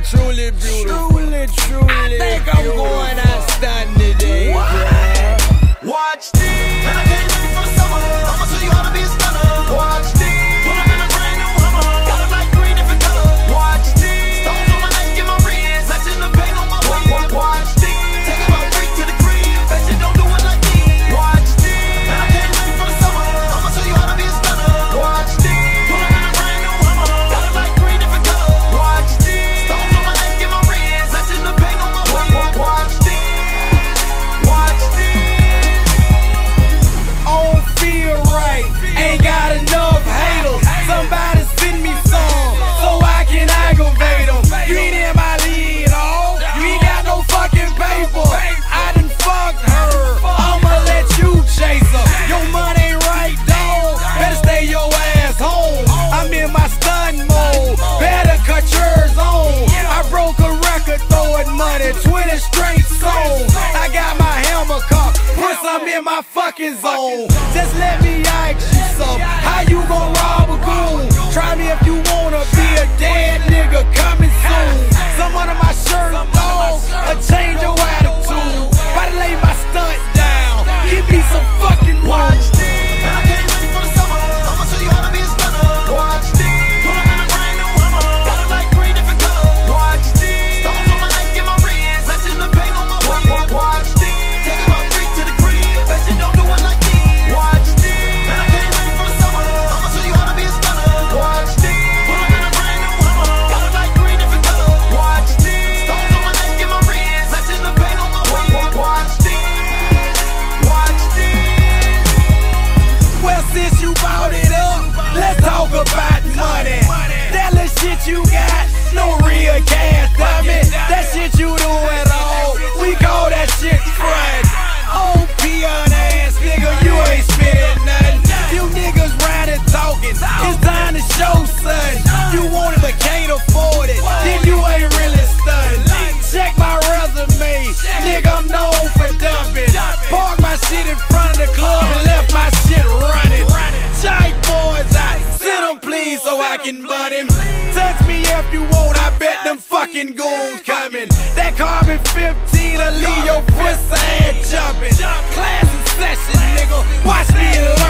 truly beautiful. Truly I think I'm going out stunning today. Watch this. And I came ready for the summer. I'ma show you how to be a stunner. Watch this. Pull up in a brand new Hummer. Got it like green different colors. Watch this. Stones on my neck, get my wrist. Matching the paint on my waist. Watch this. Take it about 3 to the crib. Bet you don't do it like me. Watch this. And I came ready for the summer. I'ma show you how to be a stunner. Watch this. Pull up in a brand new Hummer. Got it like green different colors. Watch this. Stones on my neck, get my wrist. Matching the paint on my waist. Watch this. Feel right, ain't got enough haters. Somebody send me some so I can aggravate them. You ain't in my lead, oh. You ain't got no fucking paper. I done fucked her. I'ma let you chase her. Your money ain't right, dog. Better stay your ass home. I'm in my stun mode. Better cut yours on. I broke a record throwing money, 20 straight songs. I got my hammer cocked. Plus I'm in my fucking zone. Just let me ask you something. How you gon' rob a goon? Try me if you wanna be a dead nigga coming soon. Some under my shirt, dog, a change your attitude. About to lay my stunt down. Give me some fucking watch this. And I came ready for the summer. I'ma show you how to be a stunner. Watch this. Pull up in a brand new Hummer. Got it like green different colors. Watch this. Stones on my neck, get my wrist. Matching the paint on my waist. Watch this. Take it about 3 to the crib. Bet you don't do it like me. Watch this. And I came ready for the summer. I'ma show you how to be a stunner. Watch this. Pull up in a brand new Hummer. Got it like green different colors. Watch this. Stones on my neck, get my wrist. Matching the paint on my waist. Watch this. Watch this. Well, since you bought it up, let's talk about money. That little shit you got, no real cash, dummy. That shit you do at all, we call that shit front. Oh, peon ass nigga, you ain't spitting nothing. You niggas riding talking, it's time to show, son. You want it but can't afford it, then you ain't really stunned. Check my resume, nigga, I'm known for dumping. Park my shit in front of the club and left my shit running. Giant boys, I send them please so I can butt him. Touch me if you want, I bet them fucking goons coming. That carbon 15 will leave your pussy ass jumping. Class in session, nigga, watch me